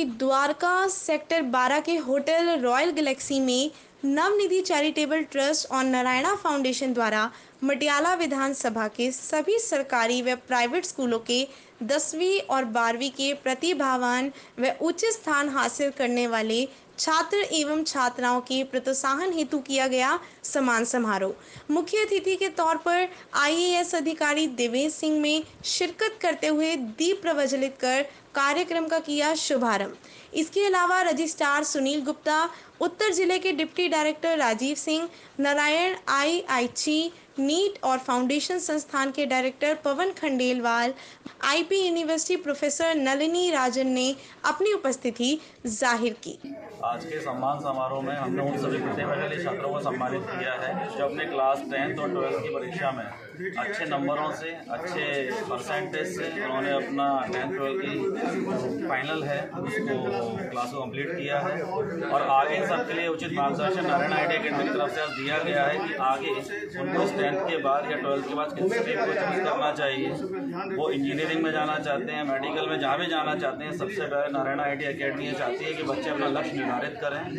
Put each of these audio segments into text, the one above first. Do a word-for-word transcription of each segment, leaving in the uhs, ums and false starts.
Dwarka sector बारह के hotel royal Galaxy में नवनिधि चैरिटेबल ट्रस्ट और नारायणा फाउंडेशन द्वारा मटियाला विधानसभा के सभी सरकारी व प्राइवेट स्कूलों के दसवीं और बारहवीं के प्रतिभावान व उच्च स्थान हासिल करने वाले छात्र एवं छात्राओं के प्रोत्साहन हेतु किया गया सम्मान समारोह। मुख्य अतिथि के तौर पर आई ए एस अधिकारी देवेश सिंह ने शिरकत करते हुए दीप प्रज्वलित कर कार्यक्रम का किया शुभारंभ। इसके अलावा रजिस्ट्रार सुनील गुप्ता, उत्तर जिले के deputy director Rajiv Singh, Narayan I I T, NEET और फाउंडेशन संस्थान के director Pawan Khandelwal, I P university professor Nalini Rajan ने अपनी उपस्थिति जाहिर की। आज के सम्मान समारोह में हमने उन सभी प्रतिभाशाली छात्रों को सम्मानित किया है जो अपने क्लास टेंथ और ट्वेल्थ की परीक्षा में अच्छे नंबरों से, अच्छे परसेंटेज से उन्होंने अपना टेंथ ट्वेल्थ की फाइनल है उसको क्लास को कंप्लीट किया है। और आगे सबके लिए उचित मार्गदर्शन नारायण आई टी अकेडमी की तरफ से आज दिया गया है कि आगे उनको इस टेंथ के बाद या ट्वेल्थ के बाद किस स्ट्रीम को चूज करना चाहिए। वो इंजीनियरिंग में जाना चाहते हैं, मेडिकल में, जहाँ भी जाना चाहते हैं, सबसे पहले नारायण आई टी अकेडमी चाहती है कि बच्चे अपना लक्ष्य निर्धारित करें।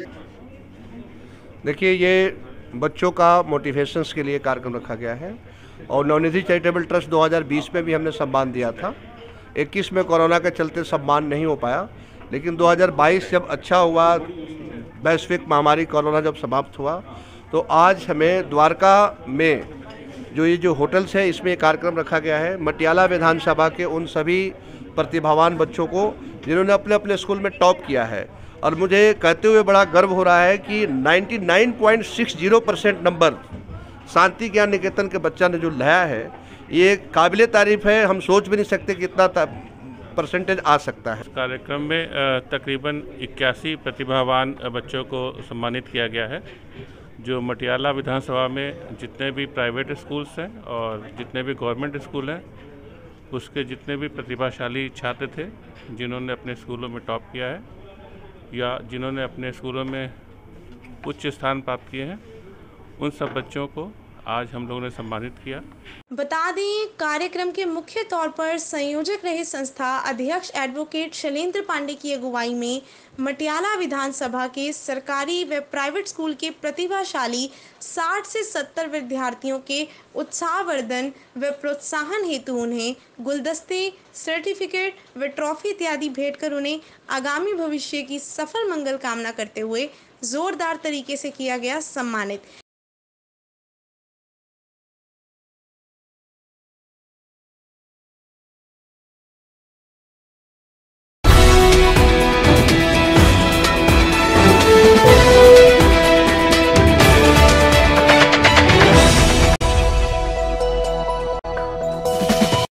देखिए, ये बच्चों का मोटिवेशंस के लिए कार्यक्रम रखा गया है और नवनिधि चैरिटेबल ट्रस्ट दो हज़ार बीस में भी हमने सम्मान दिया था। इक्कीस में कोरोना के चलते सम्मान नहीं हो पाया, लेकिन दो हज़ार बाईस जब अच्छा हुआ, वैश्विक महामारी कोरोना जब समाप्त हुआ, तो आज हमें द्वारका में जो ये जो होटल्स है इसमें एक कार्यक्रम रखा गया है मटियाला विधानसभा के उन सभी प्रतिभावान बच्चों को जिन्होंने अपने अपने स्कूल में टॉप किया है। और मुझे कहते हुए बड़ा गर्व हो रहा है कि निन्यानवे पॉइंट छह ज़ीरो परसेंट नंबर शांति ज्ञान निकेतन के बच्चा ने जो लाया है, ये काबिले तारीफ़ है। हम सोच भी नहीं सकते कि इतना परसेंटेज आ सकता है। कार्यक्रम में तकरीबन इक्यासी प्रतिभावान बच्चों को सम्मानित किया गया है जो मटियाला विधानसभा में जितने भी प्राइवेट स्कूल्स हैं और जितने भी गवर्नमेंट स्कूल हैं उसके जितने भी प्रतिभाशाली छात्र थे जिन्होंने अपने स्कूलों में टॉप किया है या जिन्होंने अपने स्कूलों में उच्च स्थान प्राप्त किए हैं, उन सब बच्चों को आज हम लोगों ने सम्मानित किया। बता दें, कार्यक्रम के मुख्य तौर पर संयोजक रहे संस्था अध्यक्ष एडवोकेट शैलेंद्र पांडे की अगुवाई में मटियाला विधानसभा के सरकारी व प्राइवेट स्कूल के प्रतिभाशाली साठ से सत्तर विद्यार्थियों के उत्साहवर्धन व प्रोत्साहन हेतु उन्हें गुलदस्ते, सर्टिफिकेट व ट्रॉफी इत्यादि भेंट कर उन्हें आगामी भविष्य की सफल मंगल कामना करते हुए जोरदार तरीके से किया गया सम्मानित।